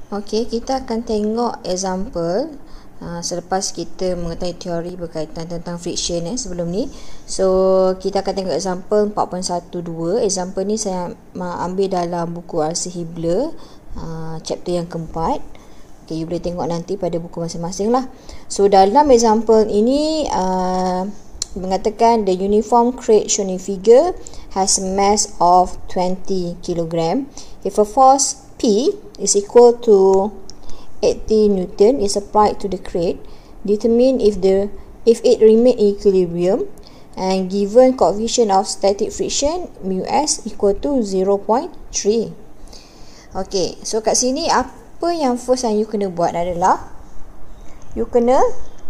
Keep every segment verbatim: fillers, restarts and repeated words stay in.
Okey, kita akan tengok example uh, selepas kita mengetahui teori berkaitan tentang friction eh, sebelum ni. So, kita akan tengok example empat point satu dua. Example ni saya ambil dalam buku Arsi Hibler, uh, chapter yang keempat. Okay, you boleh tengok nanti pada buku masing-masing lah. So, dalam example ini uh, mengatakan the uniform crate shown in figure has a mass of twenty kilogram. If a force P is equal to eighty newton is applied to the crate, determine if the if it remain in equilibrium, and given coefficient of static friction mu s equal to zero point three. Okay, so kat sini apa yang first yang you kena buat adalah you kena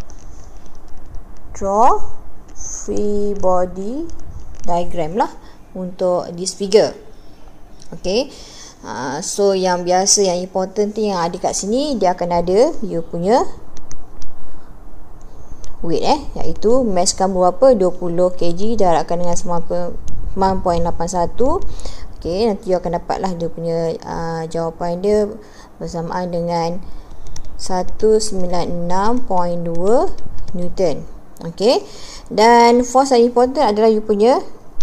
draw free body diagram lah untuk this figure. Okay, uh, so yang biasa yang important tu yang ada kat sini, dia akan ada you punya weight eh, iaitu mass kamu berapa, dua puluh kilogram, darabkan dengan sembilan point lapan satu. Okay, nanti you akan dapat lah dia punya uh, jawapan dia bersamaan dengan seratus sembilan puluh enam perpuluhan dua newton. Okay, dan force yang important adalah you punya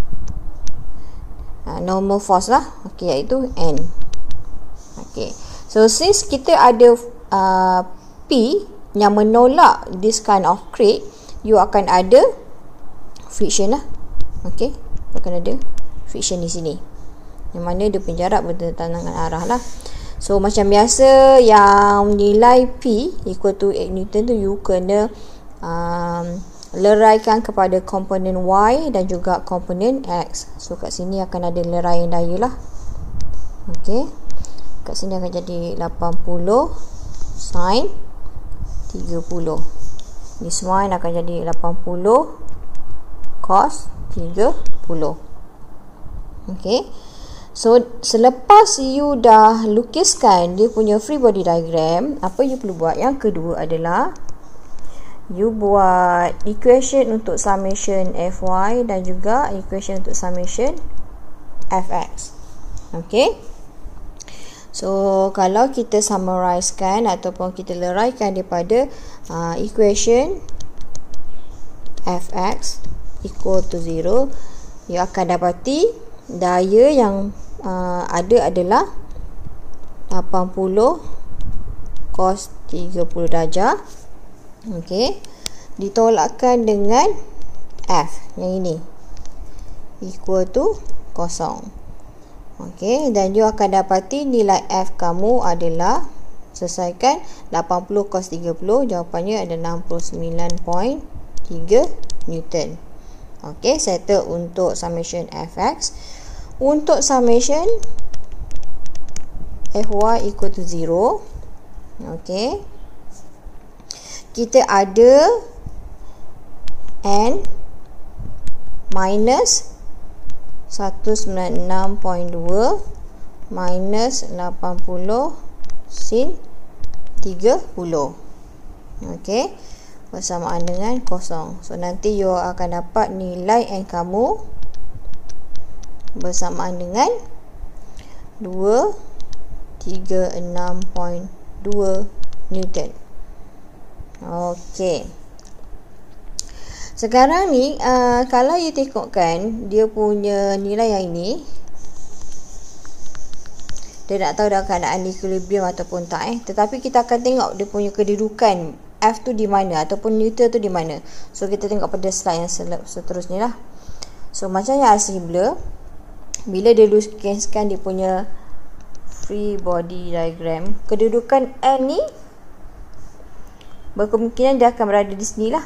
uh, normal force lah, okay, iaitu N. Okay, so since kita ada uh, P yang menolak this kind of crate, you akan ada friction lah. Okay, akan ada friction di sini, yang mana dia punya jarak bertentangan dengan arah lah. So macam biasa, yang nilai P equal to eight newton tu you kena um, leraikan kepada komponen Y dan juga komponen X. So kat sini akan ada leraian daya lah. Okay, kat sini akan jadi lapan puluh sin tiga puluh. This one akan jadi lapan puluh cos tiga puluh. Okay, so selepas you dah lukiskan dia punya free body diagram, apa you perlu buat? Yang kedua adalah you buat equation untuk summation Fy dan juga equation untuk summation Fx. Okay, so kalau kita summarizekan ataupun kita leraikan daripada uh, equation Fx equal to zero, you akan dapati daya yang uh, ada adalah lapan puluh cos tiga puluh darjah. Okey, ditolakkan dengan F yang ini equal to kosong. Okey, dan you akan dapati nilai F kamu adalah, selesaikan, lapan puluh cos tiga puluh, jawapannya ada enam puluh sembilan perpuluhan tiga newton. Okey, settle untuk summation Fx. Untuk summation Fy equal to zero. Okey, kita ada N minus seratus sembilan puluh enam perpuluhan dua minus lapan puluh sin tiga puluh. Okey, bersamaan dengan kosong. So nanti you akan dapat nilai N kamu bersamaan dengan dua ratus tiga puluh enam perpuluhan dua newton. Okey, sekarang ni uh, kalau you tengokkan dia punya nilai yang ini, dia nak tahu dah keadaan equilibrium ataupun tak eh. Tetapi kita akan tengok dia punya kedudukan F tu di mana ataupun neutral tu di mana. So kita tengok pada slide yang seterusnya lah. So macam yang Arsi Hibler, bila dia lukiskan dia punya free body diagram, kedudukan N ni berkemungkinan dia akan berada di sini lah.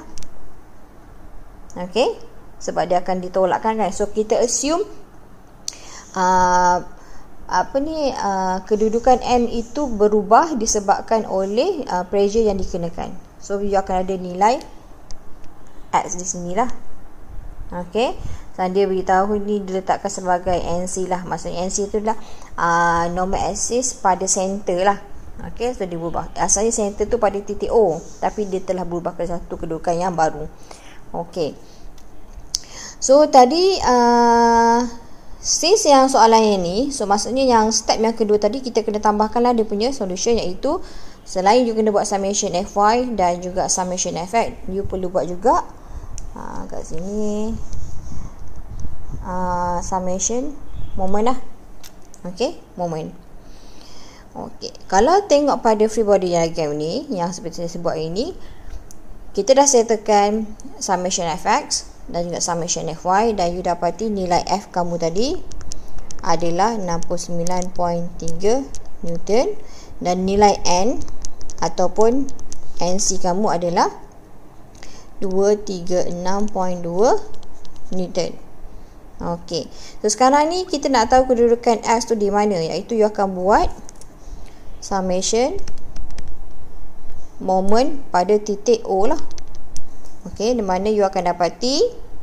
Okay, sebab dia akan ditolakkan kan. So kita assume uh, apa ni uh, kedudukan N itu berubah disebabkan oleh uh, pressure yang dikenakan. So you akan ada nilai X di sini lah. Okay, dan dia beritahu ni diletakkan sebagai N C lah. Maksudnya N C itu adalah uh, normal axis pada center lah. Okay, so dia berubah. Asalnya center tu pada titik O, tapi dia telah berubah ke satu kedudukan yang baru. Okay, so tadi uh, since yang soalan yang ni, so maksudnya yang step yang kedua tadi kita kena tambahkanlah dia punya solution, iaitu selain you kena buat summation Fy dan juga summation Fx, you perlu buat juga ha, kat sini uh, summation moment lah. Ok, moment. Ok, kalau tengok pada free body diagram ni, yang seperti saya sebut ini, kita dah settlekan summation Fx dan juga summation Fy, dan you dapati nilai F kamu tadi adalah enam puluh sembilan perpuluhan tiga Newton, dan nilai N ataupun N C kamu adalah dua ratus tiga puluh enam perpuluhan dua Newton. Okey. So sekarang ni kita nak tahu kedudukan X tu di mana, iaitu you akan buat summation moment pada titik O lah. Okey, di mana you akan dapati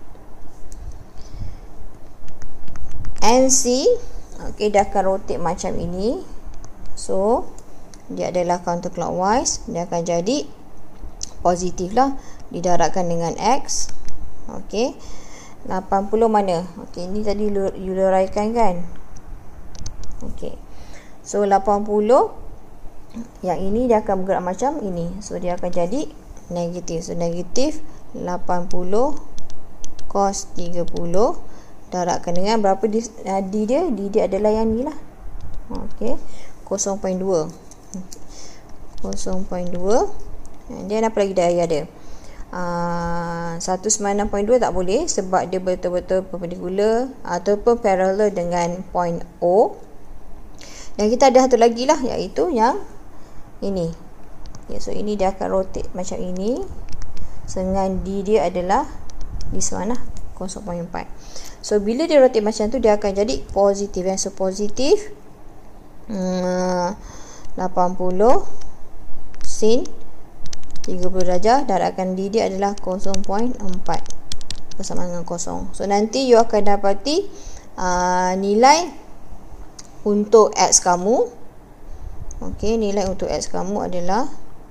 N C, okey, dia akan rotate macam ini. So dia adalah counterclockwise, dia akan jadi positif lah, didarabkan dengan X. Okey, lapan puluh mana? Okey, ini tadi you luraikan kan. Okey, so lapan puluh, yang ini dia akan bergerak macam ini, so dia akan jadi negatif. So negatif lapan puluh cos tiga puluh darabkan dengan berapa di, uh, D dia? D dia adalah yang ni lah. Okey, kosong perpuluhan dua. kosong perpuluhan dua. Dia apa lagi dia ada? Uh, seratus sembilan puluh enam perpuluhan dua tak boleh sebab dia betul-betul perpendicular ataupun parallel dengan point O. Dan kita ada satu lagi lah, iaitu yang ini. Okay, so ini dia akan rotate macam ini, dengan D dia adalah this one lah, kosong perpuluhan empat. So bila dia rotate macam tu, dia akan jadi positif. So positif hmm, lapan puluh sin tiga puluh darjah, darabkan D dia adalah kosong perpuluhan empat bersama dengan kosong. So nanti you akan dapati uh, nilai untuk X kamu. Okey, nilai untuk X kamu adalah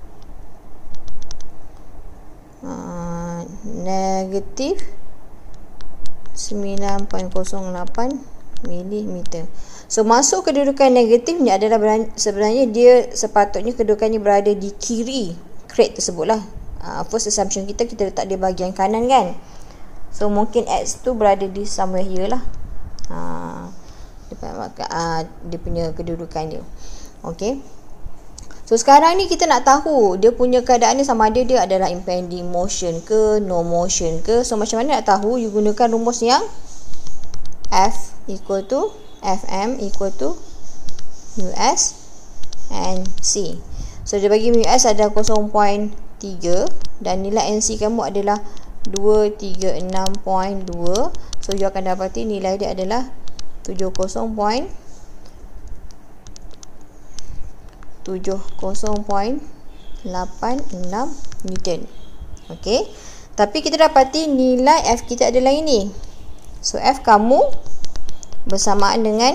uh, negatif sembilan perpuluhan kosong lapan milimeter. So masuk kedudukan negatif ni adalah sebenarnya dia sepatutnya kedudukannya berada di kiri crate tersebut lah. Uh, first assumption kita, kita letak dia bahagian kanan kan. So mungkin X tu berada di somewhere here lah. Uh, dia, uh, dia punya kedudukan dia. Okey. So sekarang ni kita nak tahu dia punya keadaan ni sama ada dia adalah impending motion ke, no motion ke. So macam mana nak tahu? You gunakan rumus yang F equal to Fm equal to Us and C. So dia bagi Us adalah kosong perpuluhan tiga dan nilai N C kamu adalah dua ratus tiga puluh enam perpuluhan dua. So you akan dapati nilai dia adalah tujuh puluh perpuluhan tujuh puluh perpuluhan lapan enam Newton. Okey. Tapi kita dapati nilai F kita adalah ini. So F kamu bersamaan dengan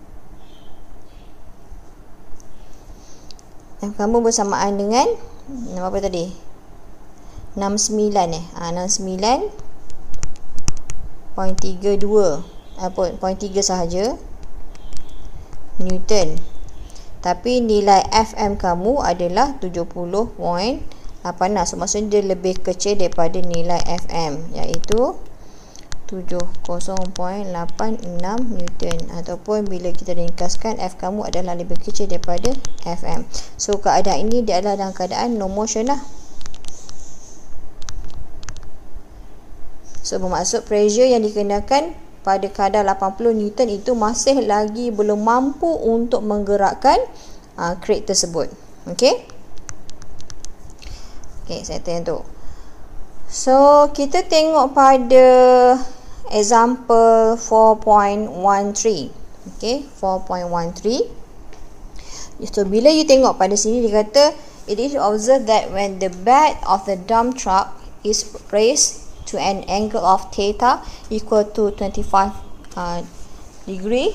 F kamu bersamaan dengan apa tadi? enam puluh sembilan eh. Ah enam puluh sembilan perpuluhan tiga dua. Apa? perpuluhan tiga sahaja Newton. Tapi nilai F M kamu adalah tujuh puluh perpuluhan lapan enam. So maksudnya dia lebih kecil daripada nilai F M, iaitu tujuh puluh perpuluhan lapan enam Newton, ataupun bila kita ringkaskan F kamu adalah lebih kecil daripada F M. So keadaan ini dia adalah dalam keadaan no motion lah. So bermaksud pressure yang dikenakan pada kadar lapan puluh Newton itu masih lagi belum mampu untuk menggerakkan uh, crate tersebut. Okey. Okey, saya tengok tu. So kita tengok pada example four point one three. Okey, four point one three. So bila you tengok pada sini dia kata, it is observed that when the bed of the dump truck is raised to an angle of theta equal to twenty-five uh, degree,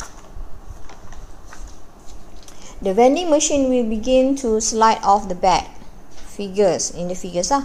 the vending machine will begin to slide off the bed. Figures, in the figures lah.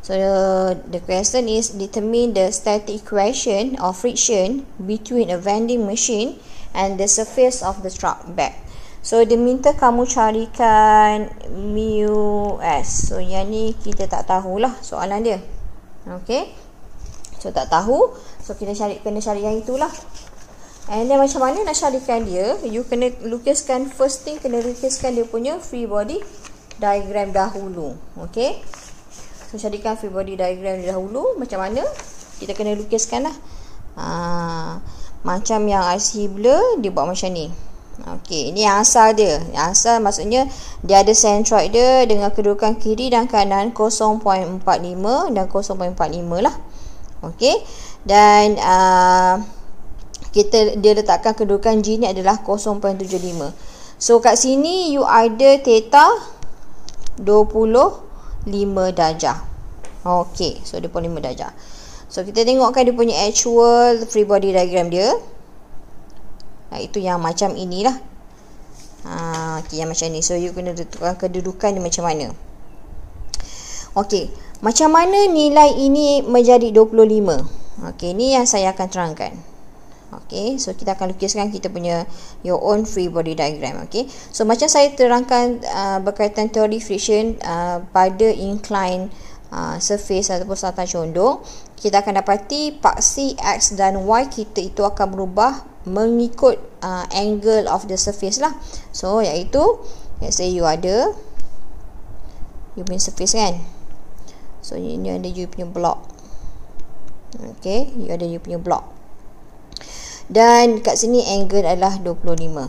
So the question is determine the static equation of friction between a vending machine and the surface of the truck bed. So dia minta kamu carikan mu s. So yang ni kita tak tahulah soalan dia. Okay. So tak tahu. So kita cari, kena cari yang itulah. And then macam mana nak carikan dia? You kena lukiskan, first thing kena lukiskan dia punya free body diagram dahulu. Okay. So carikan free body diagram dahulu. Macam mana? Kita kena lukiskan lah. Ha, macam yang I C blur, dia buat macam ni. Okey, ini yang asal dia. Yang asal maksudnya dia ada centroid dia dengan kedudukan kiri dan kanan kosong perpuluhan empat lima dan kosong perpuluhan empat lima lah. Okey. Dan uh, kita dia letakkan kedudukan G ni adalah kosong perpuluhan tujuh lima. So kat sini you ada theta dua puluh lima darjah. Okey, so dua puluh lima darjah. So kita tengokkan dia punya actual free body diagram dia. Nah, itu yang macam inilah. Ha, okey, yang macam ni. So you kena tentukan kedudukan dia macam mana. Okey, macam mana nilai ini menjadi dua puluh lima? Okey, ni yang saya akan terangkan. Okey, so kita akan lukiskan kita punya your own free body diagram. Okey, so macam saya terangkan uh, berkaitan teori friction uh, pada incline uh, surface ataupun satan condong, kita akan dapati paksi X dan Y kita itu akan berubah mengikut uh, angle of the surface lah. So iaitu, let's say you ada you punya surface kan. So ini ada you punya block. Okay, you ada you punya block. Dan kat sini angle adalah dua puluh lima.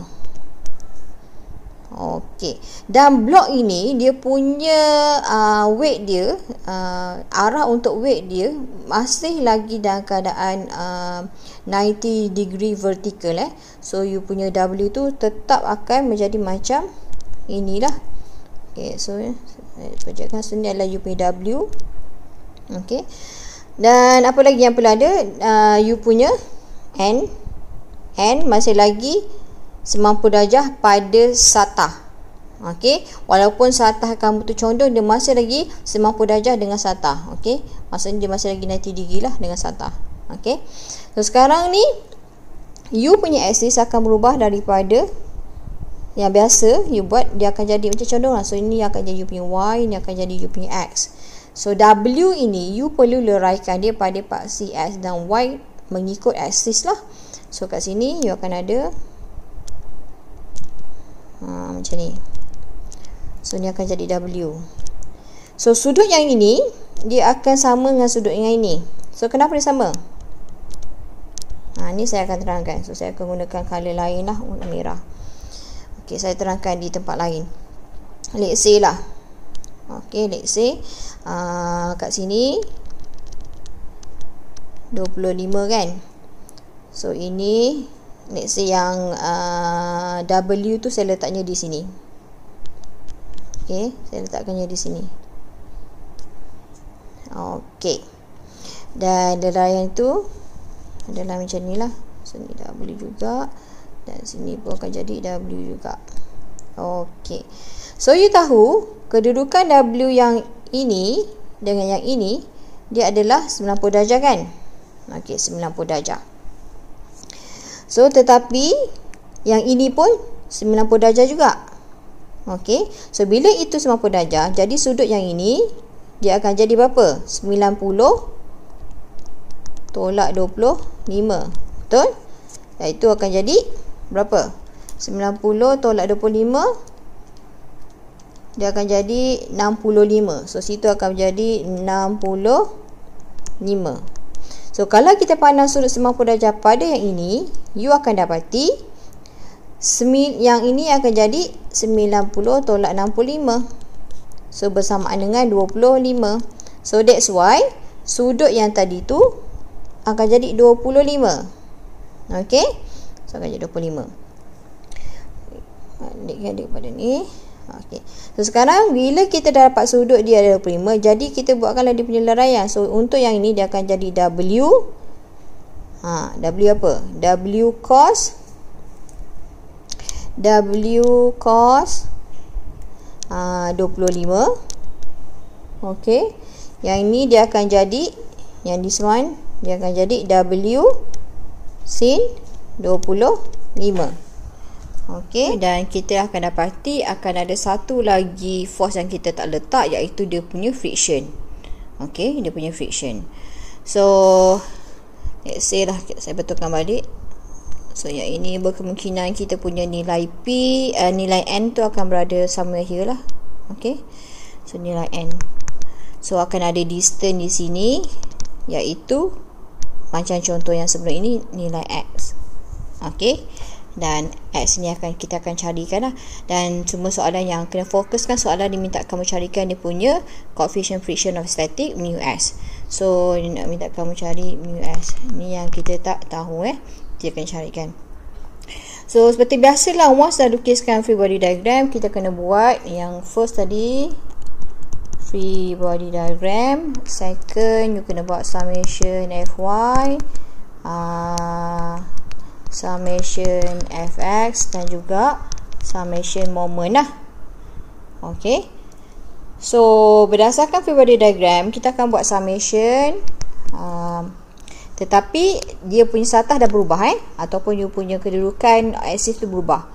Okey. Dan blok ini dia punya uh, weight dia, uh, arah untuk weight dia masih lagi dalam keadaan uh, sembilan puluh degree vertical eh. So you punya W tu tetap akan menjadi macam inilah. Okey, so saya kerjakan sini adalah you punya W. Okey. Dan apa lagi yang perlu ada? Uh, you punya N N masih lagi sembilan puluh darjah pada satah. Okey, walaupun satah kamu tu condong, dia masih lagi sembilan puluh darjah dengan satah. Okey, maksudnya dia masih lagi sembilan puluh degree lah dengan satah. Okey, so sekarang ni you punya axis akan berubah daripada yang biasa you buat, dia akan jadi macam condong lah. So ini akan jadi you punya Y, ini akan jadi you punya X. So W ini you perlu leraikan dia pada paksi X dan Y mengikut axis lah. So kat sini you akan ada ha, macam ni. So ni akan jadi W. So sudut yang ini dia akan sama dengan sudut yang ini. So kenapa dia sama? Ha, ni saya akan terangkan. So saya akan gunakan color lain lah, warna merah. Okey, saya terangkan di tempat lain. Let's say lah. Okey, let's say uh, kat sini dua puluh lima kan. So ini let's say yang uh, W tu saya letaknya di sini. Okey, saya letakkannya di sini. Okey. Dan leraian tu adalah macam ni lah. Sini W juga. Dan sini pun akan jadi W juga. Okey. So you tahu kedudukan W yang ini dengan yang ini dia adalah sembilan puluh darjah kan? Okey, sembilan puluh darjah. So tetapi yang ini pun sembilan puluh darjah juga. Okey. So bila itu sembilan puluh darjah, jadi sudut yang ini dia akan jadi berapa? sembilan puluh tolak dua puluh lima. Betul? Iaitu akan jadi berapa? sembilan puluh tolak dua puluh lima, dia akan jadi enam puluh lima. So situ akan menjadi enam puluh lima. So kalau kita pandang sudut sembilan puluh darjah pada yang ini, you akan dapati yang ini akan jadi sembilan puluh tolak enam puluh lima. So bersamaan dengan dua puluh lima. So that's why sudut yang tadi tu akan jadi dua puluh lima. Okey? So akan jadi dua puluh lima. Balikkan dia pada ni. Okey. So sekarang bila kita dah dapat sudut dia ada dua puluh lima, jadi kita buatkanlah dia punya leraian. So untuk yang ini dia akan jadi W. Ha, W apa? W cos W cos uh, dua puluh lima. Okey. Yang ini dia akan jadi, yang this one dia akan jadi W sin dua puluh lima. Okey, dan kita akan dapati akan ada satu lagi force yang kita tak letak, iaitu dia punya friction. Okey, dia punya friction. So, let's say lah, saya betulkan balik. So, yang ini berkemungkinan kita punya nilai P, uh, nilai N tu akan berada somewhere here lah. Okey, so nilai N. So, akan ada distance di sini, iaitu macam contoh yang sebelum ini, nilai X. Okey, dan X ni akan kita akan carikan lah. Dan semua soalan yang kena fokuskan, soalan diminta kamu carikan dia punya coefficient friction of static mu S. So dia nak minta kamu cari mu S. Ni yang kita tak tahu eh, dia akan carikan. So seperti biasalah, once dah lukiskan free body diagram, kita kena buat yang first tadi, free body diagram. Second, you kena buat summation Fy, uh, summation Fx, dan juga summation moment lah. Okey, so berdasarkan free body diagram, kita akan buat summation, um, tetapi dia punya satah dah berubah eh, ataupun you punya kedudukan aksis tu berubah.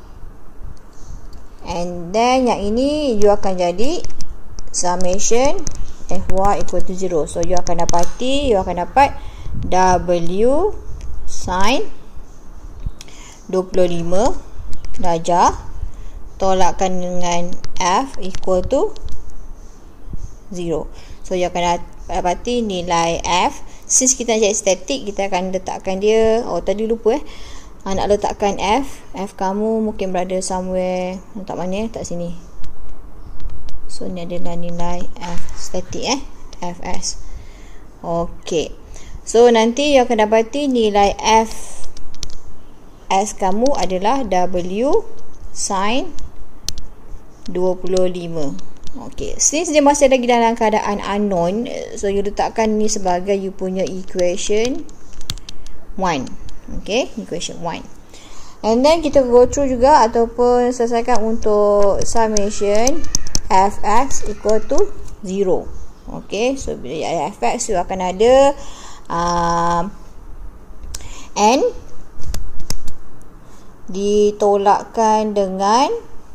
And then yang ini you akan jadi summation Fy equal to zero. So you akan dapati, you akan dapat W sin dua puluh lima darjah tolakkan dengan F equal to zero. So you akan dapati nilai F. Since kita nak cari static, kita akan letakkan dia, oh tadi lupa eh, nak letakkan F. F kamu mungkin berada somewhere, letak mana eh, letak sini. So ni adalah nilai F static eh, Fs. Okey, so nanti you akan dapati nilai F S kamu adalah W sin dua puluh lima. Okey, since dia masih lagi dalam keadaan unknown, so you letakkan ni sebagai you punya equation one. Okey, equation one. And then kita go through juga ataupun selesaikan untuk summation Fx equal to zero. Okey, so bila Fx you akan ada uh, N ditolakkan dengan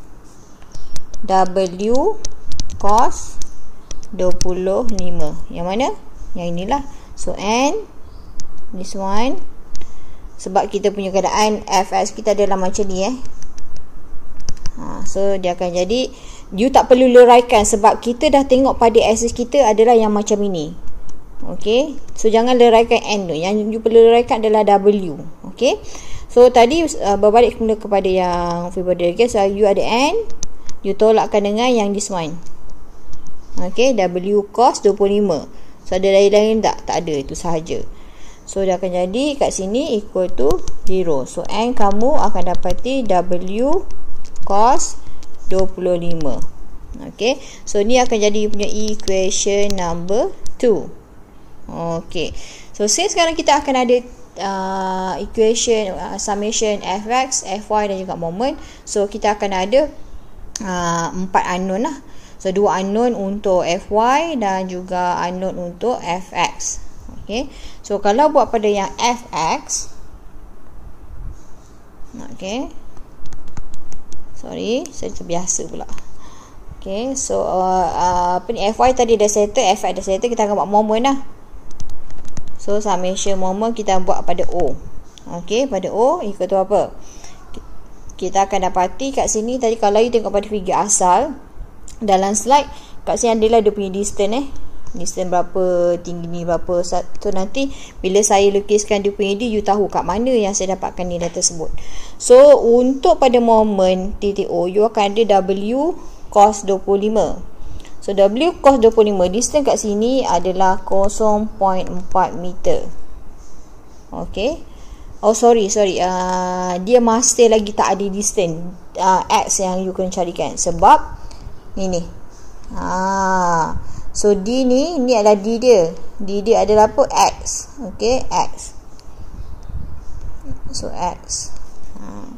W cos dua puluh lima. Yang mana? Yang inilah. So N, this one, sebab kita punya keadaan Fs kita adalah macam ni eh. Ha, so dia akan jadi, you tak perlu leraikan sebab kita dah tengok pada aksis kita adalah yang macam ini. Okey, so jangan leraikan N tu. Yang you perlu leraikan adalah W. Okey, so tadi uh, berbalik kepada yang free body diagram. So you ada N, you tolakkan dengan yang this one. Okey, W cos dua puluh lima. So ada lain-lain tak? Tak ada, itu sahaja. So dia akan jadi kat sini equal to zero. So N kamu akan dapati W cos dua puluh lima. Okey, so ni akan jadi punya equation number two. Okey, so since sekarang kita akan ada uh, equation uh, summation Fx, Fy dan juga moment. So kita akan ada uh, empat unknown lah. So dua unknown untuk Fy dan juga unknown untuk Fx. Okey, so kalau buat pada yang Fx, okey, sorry, saya terbiasa pula. Okey, so uh, uh, apa ni, Fy tadi dah settle, Fx dah settle, kita akan buat moment lah. So summation moment kita buat pada O. Okey, pada O equal to apa? Kita akan dapati kat sini tadi, kalau you tengok pada figure asal dalam slide, kat sini adalah dia punya distance eh. Distance berapa, tinggi ni berapa. So nanti bila saya lukiskan dia punya D, you tahu kat mana yang saya dapatkan nilai tersebut. So untuk pada moment titik O, you akan ada W cos dua puluh lima. So W cos dua puluh lima, distance kat sini adalah kosong perpuluhan empat meter. Okey. Oh sorry, sorry. Uh, dia masih lagi tak ada distance uh, X yang you kena carikan. Sebab ini. Ah, so D ni, ni adalah D dia. D dia adalah apa? X. Okey, X. So X. Ha.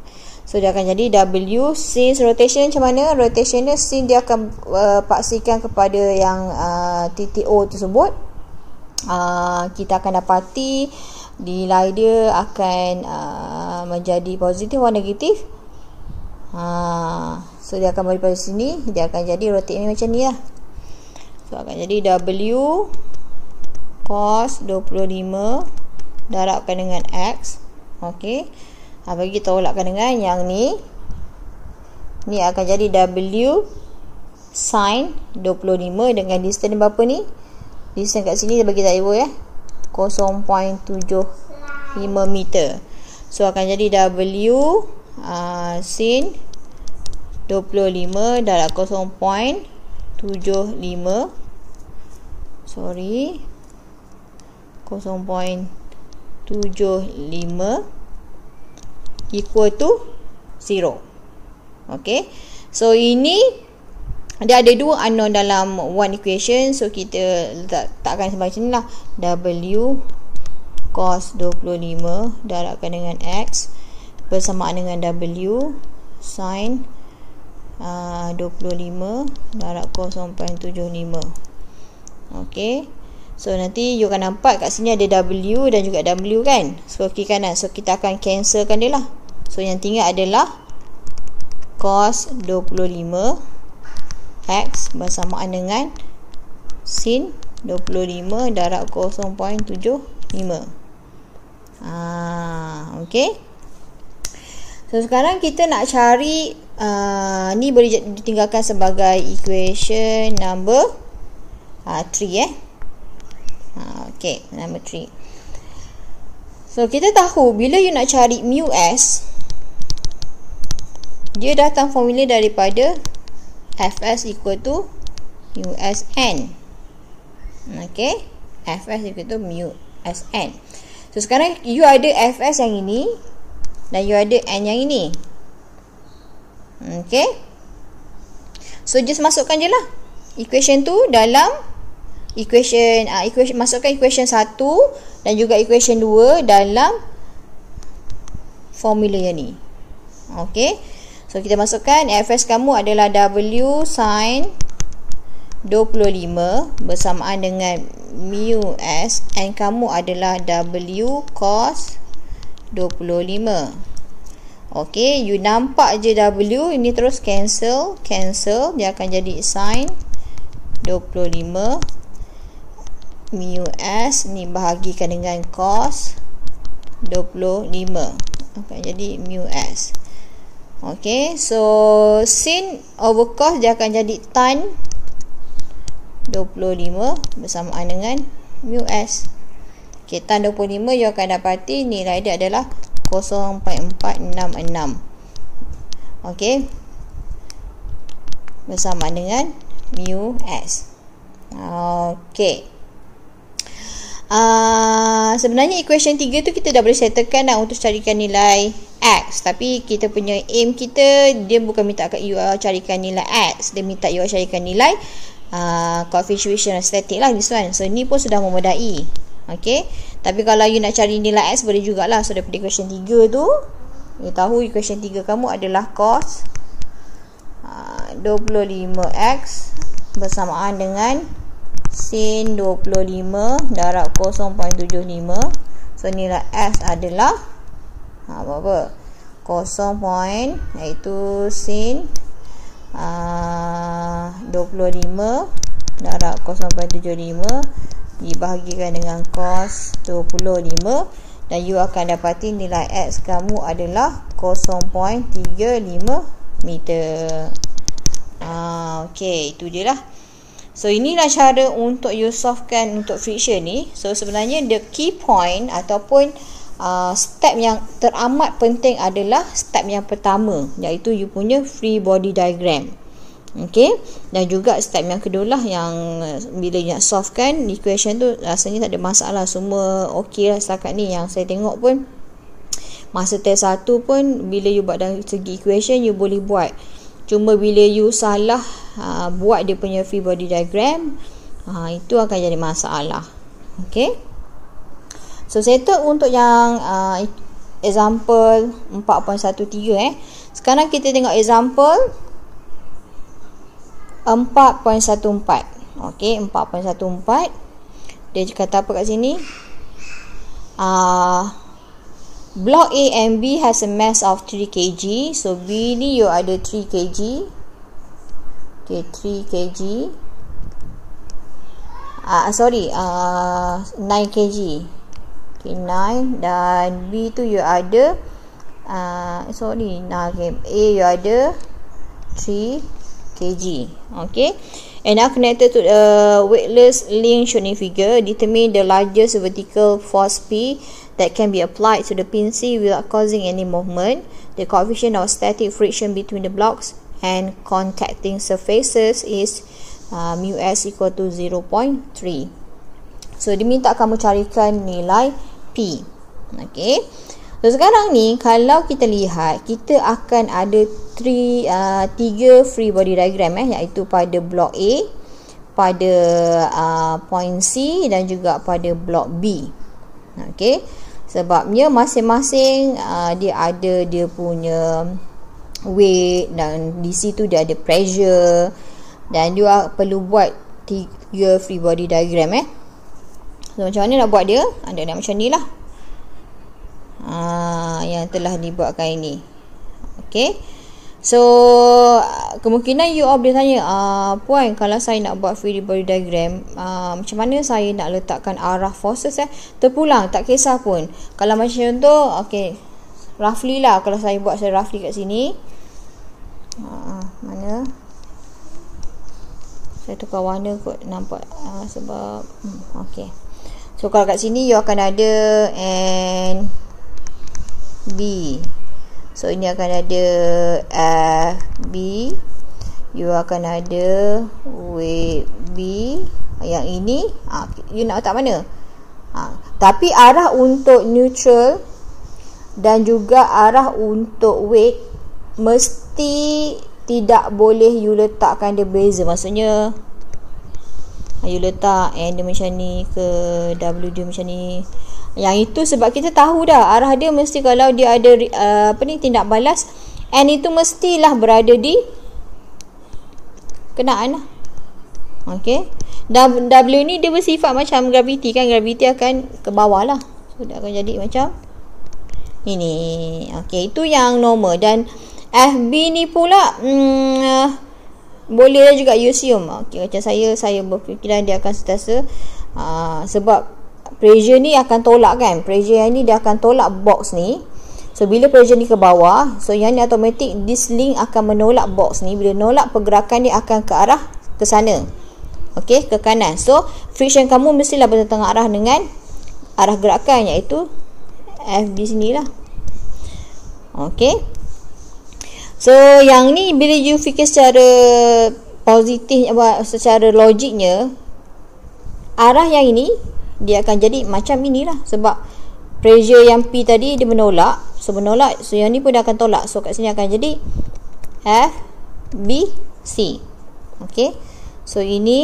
So dia akan jadi W since rotation macam mana? Rotation dia since dia akan uh, paksikan kepada yang uh, titik O tersebut. Uh, kita akan dapati nilai dia akan uh, menjadi positif atau negatif. Uh, so dia akan balik pada sini, dia akan jadi rotate ni macam ni lah. So akan jadi W cos dua puluh lima darabkan dengan X. Okey. Ha, bagi kita tolakkan dengan yang ni. Ni akan jadi W sin dua puluh lima dengan distance berapa ni? Distance kat sini dia bagi tak error ya. kosong perpuluhan tujuh lima meter. So akan jadi W uh, sin dua puluh lima darab kosong perpuluhan tujuh lima. Sorry. kosong perpuluhan tujuh lima equal to zero. Okay. So ini dia ada dua unknown dalam one equation. So kita letak, takkan sebagai macam ni lah. W cos dua puluh lima darabkan dengan X bersamaan dengan W sin uh, dua puluh lima darab kosong perpuluhan tujuh lima. Okay. So nanti you akan nampak kat sini ada W dan juga W kan. So kiri kanan. So kita akan cancelkan dia lah. So yang tinggal adalah cos dua puluh lima X bersamaan dengan sin dua puluh lima darab kosong perpuluhan tujuh lima. Ah, okay. So sekarang kita nak cari uh, ni boleh ditinggalkan sebagai equation number uh, three eh. Uh, okay, number three. So kita tahu bila you nak cari mu S, dia datang formula daripada Fs equal to mu Sn. Okay, Fs equal to mu Sn. So sekarang you ada Fs yang ini dan you ada N yang ini. Okay. So just masukkan je lah equation tu dalam equation uh, equation masukkan equation satu dan juga equation dua dalam formula yang ni. Okay. So kita masukkan Fs kamu adalah W sin dua puluh lima bersamaan dengan mu S, and kamu adalah W cos dua puluh lima. Okay, you nampak je W ini terus cancel, cancel, dia akan jadi sin dua puluh lima mu S ni bahagikan dengan cos dua puluh lima akan jadi mu S. Okay, so sin over cos dia akan jadi tan dua puluh lima bersamaan dengan mu S. Okay, tan dua puluh lima you akan dapati nilai dia adalah kosong perpuluhan empat enam enam. Okay, bersamaan dengan mu S. Okay. Uh, sebenarnya equation tiga tu kita dah boleh settlekan dah untuk carikan nilai X. Tapi kita punya aim kita, dia bukan minta kat you uh, carikan nilai X. Dia minta you carikan nilai uh, coefficient static lah, this one. So ni pun sudah memadai. Okay. Tapi kalau you nak cari nilai X boleh jugalah. So daripada equation tiga tu, you tahu equation tiga kamu adalah cos uh, dua puluh lima X bersamaan dengan sin dua puluh lima darab kosong perpuluhan tujuh lima. So nilai S adalah ha, apa? kosong perpuluhan iaitu sin uh, dua puluh lima darab kosong perpuluhan tujuh lima dibahagikan dengan cos dua puluh lima, dan you akan dapati nilai X kamu adalah kosong perpuluhan tiga lima meter. uh, Okay, itu je lah. So inilah cara untuk you solvekan untuk friction ni. So sebenarnya the key point ataupun uh, step yang teramat penting adalah step yang pertama, iaitu you punya free body diagram. Okay. Dan juga step yang kedua lah, yang bila you nak solvekan equation tu rasanya tak ada masalah, semua ok lah setakat ni. Yang saya tengok pun masa test satu pun bila you buat dari segi equation you boleh buat. Cuma bila you salah uh, buat dia punya free body diagram, uh, itu akan jadi masalah. Okay. So settle untuk yang uh, example empat titik tiga eh. Sekarang kita tengok example empat titik satu empat. Okey, empat titik satu empat. Dia kata apa kat sini? Uh, block A and B has a mass of three kilograms. So B ni you ada three kilograms. Okay, three kilograms. Ah, uh, sorry, uh, nine kilograms. Okay, nine. Dan B tu you ada uh, sorry, nah, okay. A you ada three kilograms. Okay, and now connected to the weightless link shown in figure. Determine the largest vertical force P that can be applied to the pin C without causing any movement. The coefficient of static friction between the blocks and contacting surfaces is uh, mu s equal to zero point three. So diminta kamu carikan nilai P. Okay. So sekarang ni kalau kita lihat, kita akan ada three, uh, tiga free body diagram eh, iaitu pada block A, pada uh, point C dan juga pada block B. Okay. Sebabnya masing-masing uh, dia ada dia punya weight dan di situ dia ada pressure dan dia perlu buat tiga free body diagram eh. So macam mana nak buat dia? Ada nak macam ni lah. Ha, yang telah dibuatkan ini. Okay. So kemungkinan you all boleh tanya, uh, Puan, kalau saya nak buat free body diagram, uh, macam mana saya nak letakkan arah forces eh? Terpulang, tak kisah pun. Kalau macam contoh, okay, roughly lah. Kalau saya buat saya roughly kat sini. Uh, mana? Saya tukar warna kot, nampak uh, sebab hmm, okay. So kalau kat sini you akan ada N B. So ini akan ada F B. You akan ada weight B. Yang ini ha, you nak letak mana? Ha, tapi arah untuk neutral dan juga arah untuk weight mesti tidak boleh you letakkan dia beza. Maksudnya you letak N dia macam ni ke W dia macam ni. Yang itu sebab kita tahu dah arah dia mesti kalau dia ada uh, apa ni tindak balas, N itu mestilah berada di kenaan lah. Okey. Dan W ni dia bersifat macam graviti kan, graviti akan ke bawah lah. So dia akan jadi macam ini. Okey, itu yang normal. Dan F B ni pula hmm, uh, boleh juga you assume. Okey, macam saya saya berfikiran dia akan sentiasa uh, sebab pressure ni akan tolak kan. Pressure yang ni dia akan tolak box ni. So bila pressure ni ke bawah, so yang ni automatic this link akan menolak box ni. Bila nolak, pergerakan dia akan ke arah ke sana. Okey, ke kanan. So friction kamu mestilah bertengah arah dengan arah gerakan, iaitu F di sinilah. Okey. So yang ni bila you fikir secara positif, secara logiknya, arah yang ini dia akan jadi macam inilah. Sebab pressure yang P tadi dia menolak. So menolak, so yang ni pun dia akan tolak. So kat sini akan jadi F B C. Okay. So ini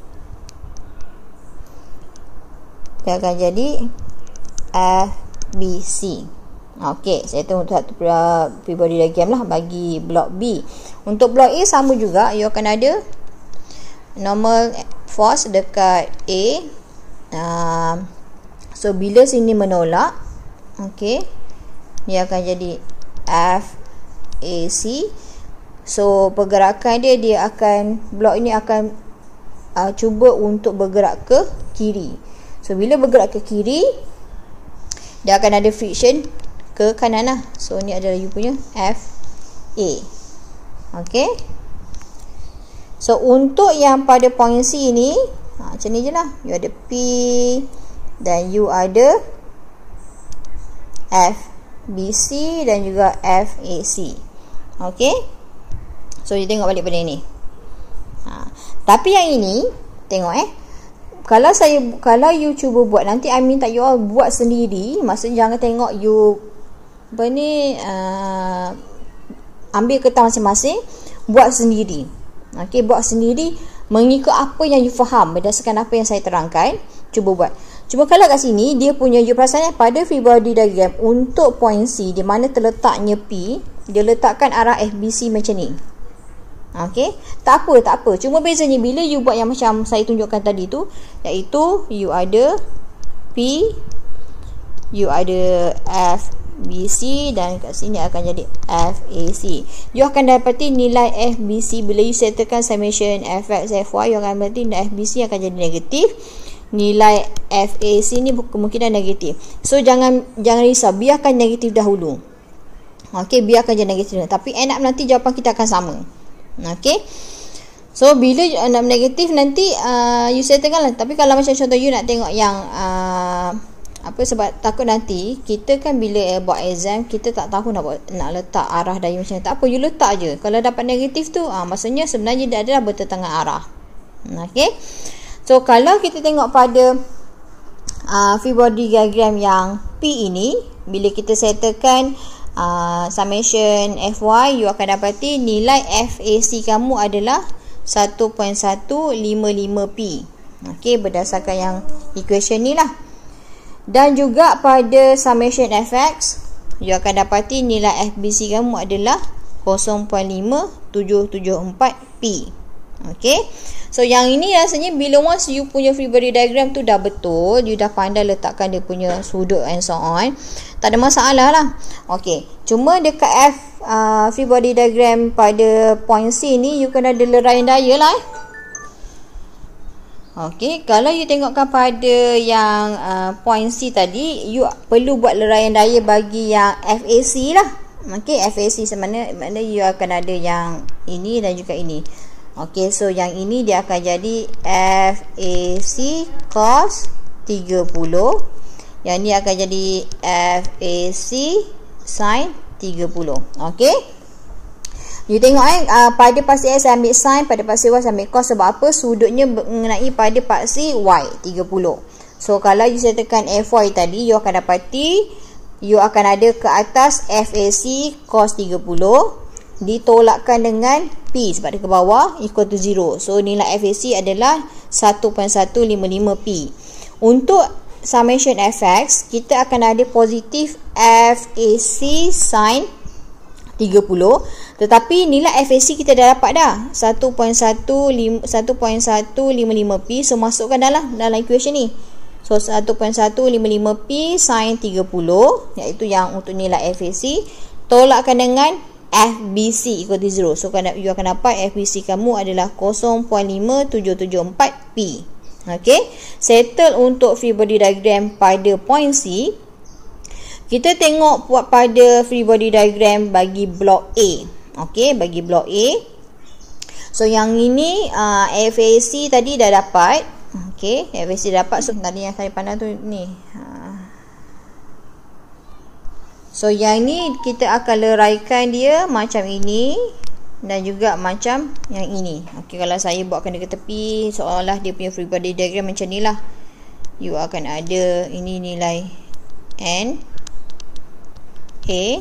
dia akan jadi F B C. Okay, saya tunggu satu free body diagram lah bagi block B. Untuk block A sama juga, you akan ada normal force dekat A. Uh, so bila sini menolak, okay, dia akan jadi F A C. So pergerakan dia dia akan, blok ini akan uh, cuba untuk bergerak ke kiri. So bila bergerak ke kiri, dia akan ada friction ke kanan lah. So ni adalah you punya F A. Okay. So untuk yang pada point C ni, ha, macam ni je lah. You ada P dan you ada F B C dan juga F A C. Okay. So you tengok balik pada ni. Ha. Tapi yang ini, tengok eh. Kalau saya, kalau you cuba buat, nanti I minta you all buat sendiri. Maksudnya jangan tengok you apa ni, uh, ambil kertas masing-masing, buat sendiri. Okay, buat sendiri mengikut apa yang you faham, berdasarkan apa yang saya terangkan. Cuba buat. Cuba kalau kat sini dia punya, you perasan eh, pada free body diagram untuk point C di mana terletaknya P, dia letakkan arah F B C macam ni. Okey, tak apa, tak apa. Cuma bezanya bila you buat yang macam saya tunjukkan tadi tu, iaitu you ada P, you ada F B C dan kat sini akan jadi F A C. You akan dapati nilai F B C bila you settlekan summation F X, F Y, you akan dapati nilai F B C akan jadi negatif. Nilai F A C ni kemungkinan negatif. So jangan jangan risau, biarkan negatif dahulu. Okey, biarkan je negatif. Tapi end up nanti jawapan kita akan sama. Okey. So bila end up negatif nanti uh, you settlekan lah. Tapi kalau macam contoh you nak tengok yang uh, apa, sebab takut nanti kita kan bila eh, buat exam kita tak tahu nak buat, nak letak arah daya macam ni. Tak apa, you letak je. Kalau dapat negatif tu uh, maksudnya sebenarnya dia adalah bertentangan arah. Okey. So kalau kita tengok pada uh, free body diagram yang P ini, bila kita settlekan uh, summation F Y, you akan dapati nilai F A C kamu adalah satu perpuluhan satu lima lima P. Okey, berdasarkan yang equation ni lah. Dan juga pada summation F X, you akan dapati nilai F B C kamu adalah kosong perpuluhan lima tujuh tujuh empat P. Okey. So yang ini rasanya bila once you punya free body diagram tu dah betul, you dah pandai letakkan dia punya sudut and so on, tak ada masalah lah. Okey. Cuma dekat F uh, free body diagram pada point C ni, you kena ada leraian daya lah eh. Okey, kalau you tengokkan pada yang uh, point C tadi, you perlu buat leraian daya bagi yang F A C lah. Okey, F A C sebenarnya maknanya you akan ada yang ini dan juga ini. Okey, so yang ini dia akan jadi F A C cos tiga puluh. Yang ni akan jadi F A C sin tiga puluh. Okey. You tengok eh, uh, pada paksi X saya ambil sin, pada paksi Y saya ambil cos. Sebab apa? Sudutnya mengenai pada paksi Y, tiga puluh. So kalau you settlekan F Y tadi, you akan dapati you akan ada ke atas F A C cos tiga puluh ditolakkan dengan P sebab dia ke bawah equal to zero. So nilai F A C adalah satu perpuluhan satu lima lima P. Untuk summation F X, kita akan ada positif F A C sin tiga puluh, tetapi nilai F A C kita dah dapat dah satu perpuluhan satu lima lima P. So masukkan dalam dalam equation ni. So satu perpuluhan satu lima lima P sin tiga puluh, iaitu yang untuk nilai F A C, tolakkan dengan F B C equal to zero. So you akan dapat F B C kamu adalah kosong perpuluhan lima tujuh tujuh empat P. Okey, settle untuk free body diagram pada point C. Kita tengok buat pada free body diagram bagi blok A. Okey, bagi blok A. So yang ini uh, F A C tadi dah dapat. Okey, F A C dapat. So tadi yang saya pandang tu ni. So yang ni kita akan leraikan dia macam ini dan juga macam yang ini. Okey, kalau saya buatkan dia ke tepi seolah dia punya free body diagram macam ni lah. You akan ada ini nilai N A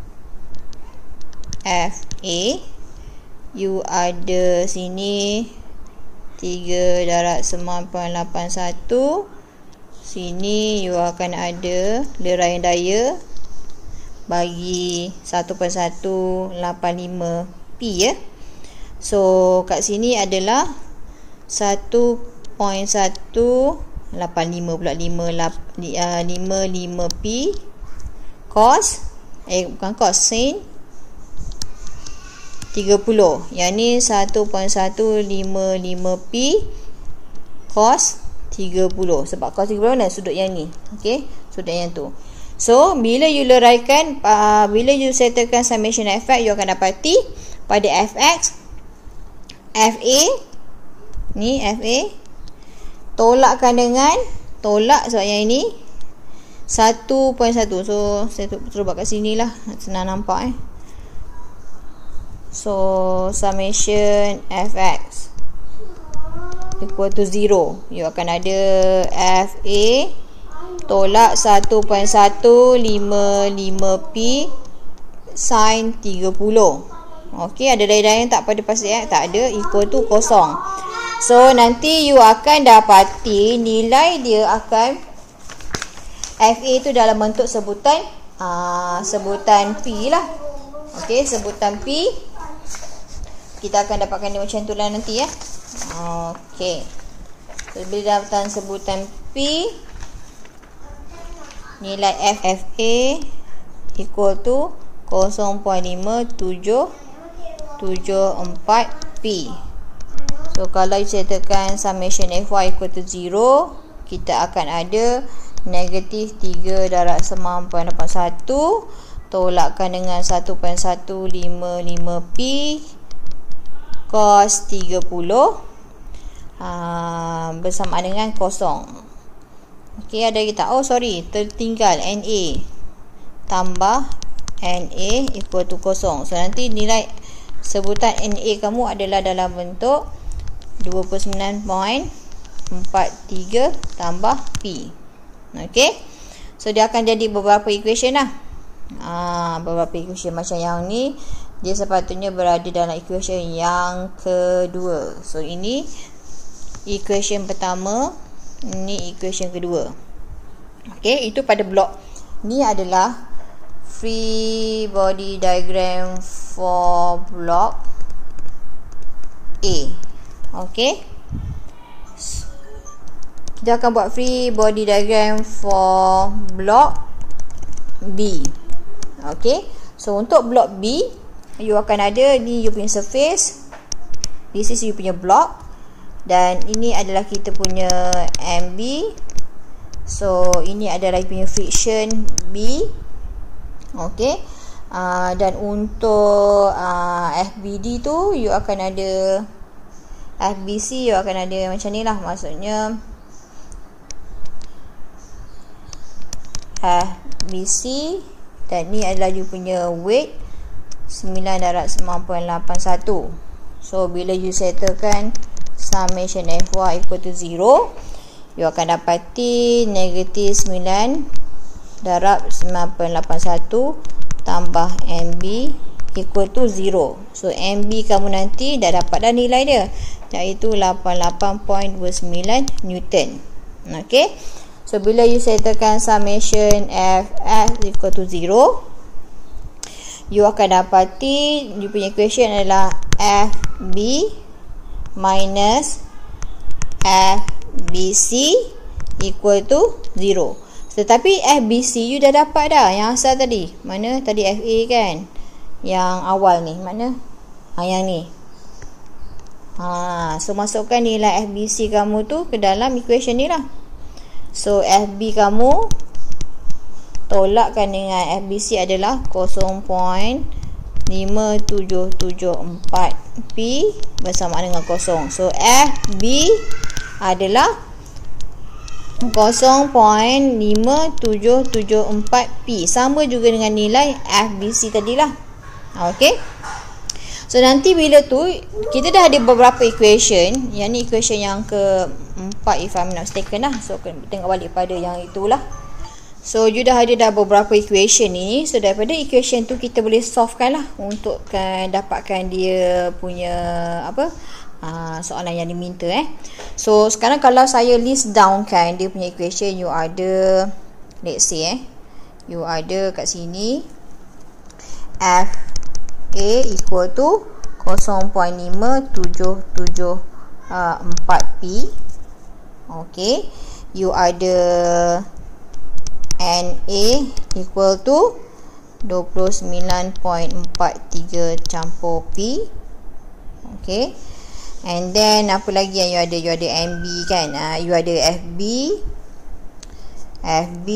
F A. You ada sini tiga darab sembilan perpuluhan lapan satu. Sini you akan ada leraian daya bagi satu perpuluhan satu lapan lima P ya. So kat sini adalah satu perpuluhan satu lapan lima pula lima lima P cos eh bukan cos sin tiga puluh. Yang ni satu perpuluhan satu lima lima P cos tiga puluh. Sebab cos tiga puluh mana sudut yang ni. Okey, sudut yang tu. So bila you leraikan, uh, bila you settlekan summation F X, you akan dapati pada F X, F A ni F A tolakkan dengan tolak sebab yang ini satu perpuluhan satu. So saya terus buat kat sini lah, senang nampak eh. So summation F X equal to zero. You akan ada F A tolak satu perpuluhan satu lima lima P sin tiga puluh. Okey, ada daya-daya yang tak pada pasti eh? Tak ada, equal to kosong. So nanti you akan dapati nilai dia akan F A tu dalam bentuk sebutan uh, sebutan P lah. Okey, sebutan P. Kita akan dapatkan dia macam tu lah nanti ya. Okey. So, bila dapatkan sebutan P, nilai F F A equal to kosong perpuluhan lima tujuh tujuh empat P. So, kalau saya tekan summation F Y equal to zero, kita akan ada negatif tiga darab sembilan perpuluhan lapan satu tolakkan dengan satu perpuluhan satu lima lima P cos tiga puluh aa, bersama dengan kosong. Okey, ada kita. Oh, sorry. Tertinggal N A tambah N A equal to kosong. So, nanti nilai sebutan N A kamu adalah dalam bentuk dua puluh sembilan perpuluhan empat tiga tambah P. Okey. So, dia akan jadi beberapa equation lah. Ah, beberapa equation macam yang ni, dia sepatutnya berada dalam equation yang kedua. So, ini equation pertama, ini equation kedua. Okey, itu pada blok. Ni adalah free body diagram for block A. Okey. Kita akan buat free body diagram for block B. Okey. So, untuk block B, you akan ada ni you punya surface. This is you punya block. Dan ini adalah kita punya M B. So, ini adalah you punya friction B. Okey. Uh, dan untuk uh, F B D tu, you akan ada F B C, you akan ada macam ni lah. Maksudnya F B C, dan ni adalah you punya weight sembilan darab sembilan perpuluhan lapan satu. So, bila you settlekan summation F Y equal to zero, you akan dapati negatif sembilan darab sembilan perpuluhan lapan satu tambah M B equal to zero. So, M B kamu nanti dah dapat dah nilai dia, iaitu lapan puluh lapan perpuluhan dua sembilan Newton. Okey. So, bila you settlekan summation F F equal to zero, you akan dapati you punya equation adalah F B minus F B C equal to zero. Tetapi F B C you dah dapat dah yang asal tadi. Mana? Tadi F A kan? Yang awal ni. Mana? Ha, yang ni. Ha, so, masukkan nilai F B C kamu tu ke dalam equation ni lah. So, F B kamu tolakkan dengan F B C adalah kosong perpuluhan lima tujuh tujuh empat P bersama dengan kosong. So, F B adalah kosong perpuluhan lima tujuh tujuh empat P. Sama juga dengan nilai F B C tadi lah. Okey. So, nanti bila tu kita dah ada beberapa equation. Yang ni equation yang keempat if I'm not mistaken lah. So, tengok balik pada yang itulah. So, you dah ada dah beberapa equation ni. So, daripada equation tu kita boleh solvekan lah untuk kan, dapatkan dia punya apa uh, soalan yang diminta eh. So, sekarang kalau saya list down kan dia punya equation, you ada, let's say eh, you ada kat sini F A equal to kosong perpuluhan lima tujuh tujuh empat P. Okey. You ada N A equal to dua puluh sembilan perpuluhan empat tiga campur P. Okey. And then apa lagi yang you ada? You ada M B kan? Uh, you ada F B. F B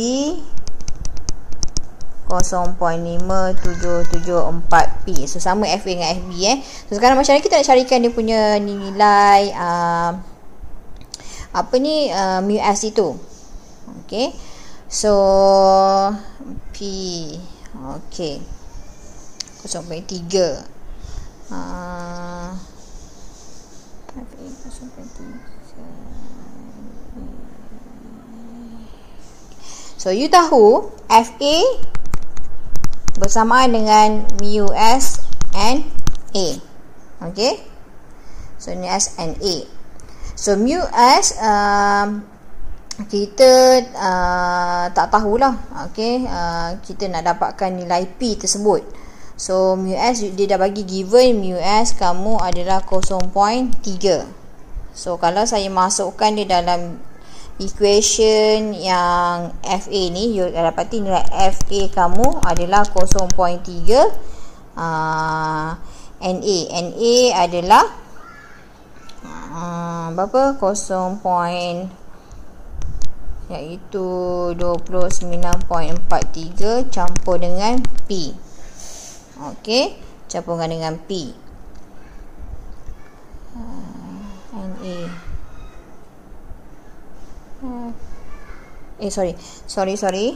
kosong perpuluhan lima tujuh tujuh empat P. So, sama F A dengan F B eh. So, sekarang macam mana kita nak carikan dia punya nilai uh, apa ni uh, mu S itu. Okey. So, P okey kosong perpuluhan tiga uh, kosong perpuluhan tiga. So, you tahu F A bersamaan dengan mu S and A. Okey. So, mu S and A. So, mu S um, kita uh, tak tahulah. Okey. Uh, kita nak dapatkan nilai P tersebut. So mu S dia dah bagi given mu S kamu adalah kosong perpuluhan tiga. So kalau saya masukkan dia dalam equation yang F A ni, you dapati nilai F A kamu adalah kosong perpuluhan tiga. uh, N A N A adalah uh, berapa? kosong perpuluhan iaitu dua puluh sembilan perpuluhan empat tiga campur dengan P. Okey, campurkan dengan P. uh, N A uh, eh sorry sorry sorry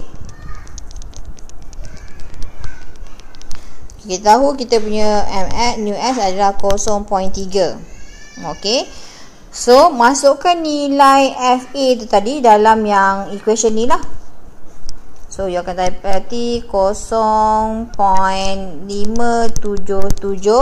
kita tahu kita punya M S mu S adalah kosong perpuluhan tiga. Okey, so masukkan nilai F A tu tadi dalam yang equation ni lah. So you akan dapati kosong perpuluhan lima tujuh tujuh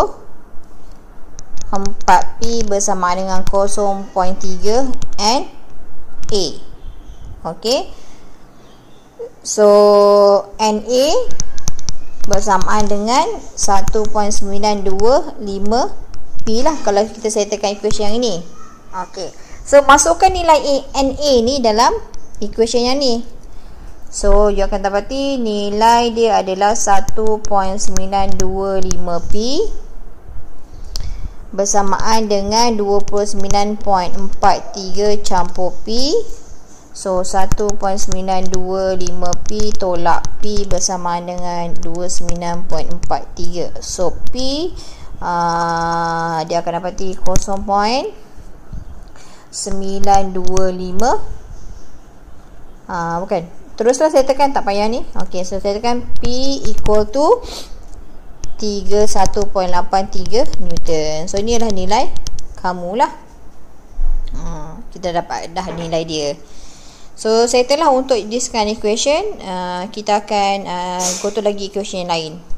empat P bersama dengan kosong perpuluhan tiga N A. Okey, so N A bersamaan dengan satu perpuluhan sembilan dua lima P lah kalau kita settlekan equation yang ini. Okey, so masukkan nilai N A ni dalam equation yang ni. So you akan dapati nilai dia adalah satu perpuluhan sembilan dua lima P bersamaan dengan dua puluh sembilan perpuluhan empat tiga campur P. So satu perpuluhan sembilan dua lima P tolak P bersamaan dengan dua puluh sembilan perpuluhan empat tiga. So P uh, dia akan dapati kosong perpuluhan sembilan dua lima. uh, Bukan, teruslah saya tekan, tak payah ni. Ok, so saya tekan P equal to tiga puluh satu perpuluhan lapan tiga Newton. So ni adalah nilai kamu lah. hmm, Kita dapat dah nilai dia. So settle lah untuk this kind equation. uh, Kita akan uh, go to lagi equation yang lain.